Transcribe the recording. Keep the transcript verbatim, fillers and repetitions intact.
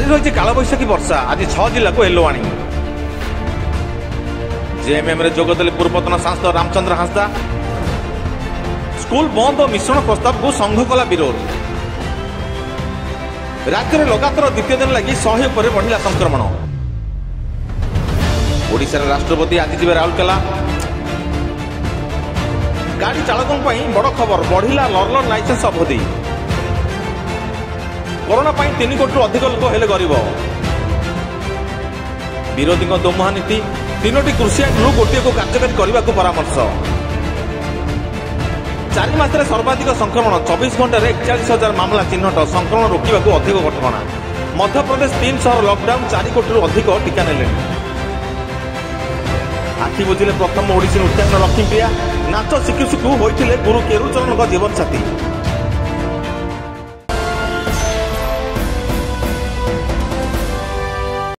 रही कालबैशाखी वर्षा आज छह जिला को येलो वार्निंग। जेएमएम रे जोगदेले पूर्वतन सांसद रामचंद्र हांसदा। स्कूल बंद और मिश्रण प्रस्ताव को संघ कला विरोध। राज्य में लगातार द्वितीय दिन लगी शहे पर बढ़िला संक्रमण। ओडिशा राष्ट्रपति आज जीवे राउरकेला। गाड़ी चालकों बड़ खबर बढ़िला लर्नर लाइसेंस अवधि। कोरोना पाई तीन कोटी अधिक लोक हेले गरीब। विरोधी दोमुहा नीति तीनोटी कृषि आईन गोटे को कार्यकारी करने को परामर्श। चार मास सर्वाधिक संक्रमण चौबीस घंटे एकचाश हजार मामला चिन्हट संक्रमण रोकने अधिक कटकणा। मध्यप्रदेश तीन शहर लॉकडाउन चार कोटी अधिक टीका ने आखि बुझिले प्रथम ओडिसी नृत्यांगन लक्ष्मीप्रिया नाच शिखु शिखु होते गुरु केरुचरण जीवन साथी।